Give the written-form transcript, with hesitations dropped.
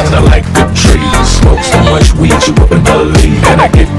I like the trees. Smoke so much weed you wouldn't believe. And I get